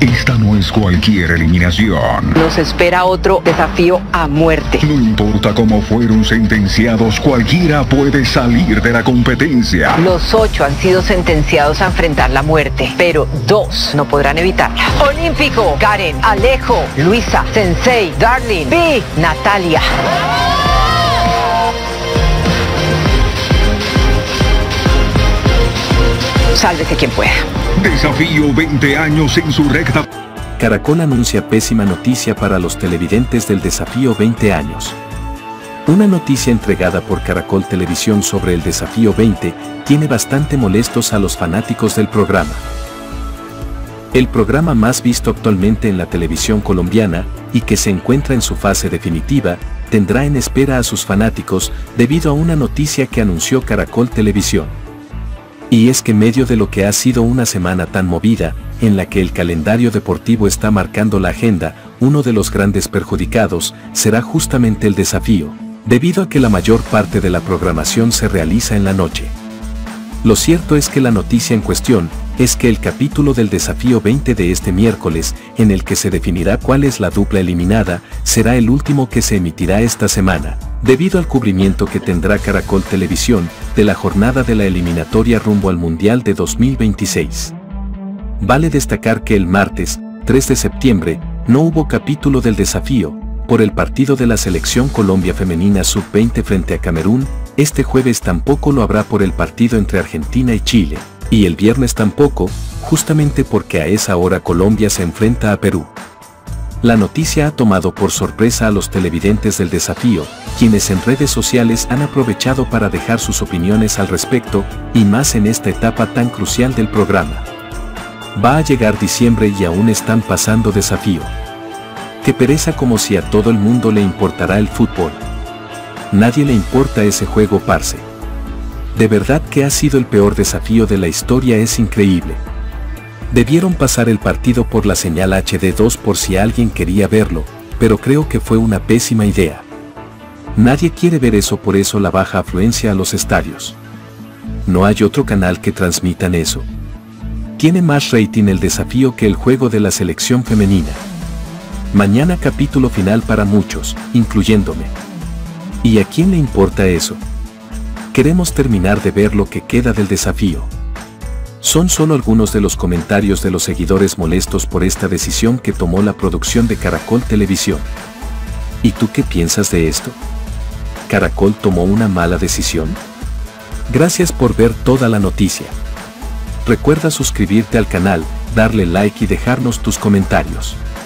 Esta no es cualquier eliminación. Nos espera otro desafío a muerte. No importa cómo fueron sentenciados, cualquiera puede salir de la competencia. Los 8 han sido sentenciados a enfrentar la muerte, pero 2 no podrán evitarla. Olímpico, Karen, Alejo, Luisa, Sensei, Darling, Pi, Natalia. Sálvese quien pueda. Desafío 20 años en su recta. Caracol anuncia pésima noticia para los televidentes del Desafío 20 años. Una noticia entregada por Caracol Televisión sobre el Desafío 20 tiene bastante molestos a los fanáticos del programa. El programa más visto actualmente en la televisión colombiana y que se encuentra en su fase definitiva, tendrá en espera a sus fanáticos debido a una noticia que anunció Caracol Televisión. Y es que en medio de lo que ha sido una semana tan movida, en la que el calendario deportivo está marcando la agenda, uno de los grandes perjudicados será justamente el desafío, debido a que la mayor parte de la programación se realiza en la noche. Lo cierto es que la noticia en cuestión es que el capítulo del Desafío 20 de este miércoles, en el que se definirá cuál es la dupla eliminada, será el último que se emitirá esta semana, debido al cubrimiento que tendrá Caracol Televisión de la jornada de la eliminatoria rumbo al Mundial de 2026. Vale destacar que el martes, 3 de septiembre, no hubo capítulo del desafío, por el partido de la Selección Colombia Femenina Sub-20 frente a Camerún. Este jueves tampoco lo habrá por el partido entre Argentina y Chile, y el viernes tampoco, justamente porque a esa hora Colombia se enfrenta a Perú. La noticia ha tomado por sorpresa a los televidentes del desafío, quienes en redes sociales han aprovechado para dejar sus opiniones al respecto, y más en esta etapa tan crucial del programa. Va a llegar diciembre y aún están pasando desafío. Qué pereza, como si a todo el mundo le importará el fútbol. Nadie le importa ese juego, parce. De verdad que ha sido el peor desafío de la historia, es increíble. Debieron pasar el partido por la señal HD2 por si alguien quería verlo, pero creo que fue una pésima idea. Nadie quiere ver eso, por eso la baja afluencia a los estadios. No hay otro canal que transmitan eso. Tiene más rating el desafío que el juego de la selección femenina. Mañana capítulo final para muchos, incluyéndome. ¿Y a quién le importa eso? Queremos terminar de ver lo que queda del desafío. Son solo algunos de los comentarios de los seguidores molestos por esta decisión que tomó la producción de Caracol Televisión. ¿Y tú qué piensas de esto? ¿Caracol tomó una mala decisión? Gracias por ver toda la noticia. Recuerda suscribirte al canal, darle like y dejarnos tus comentarios.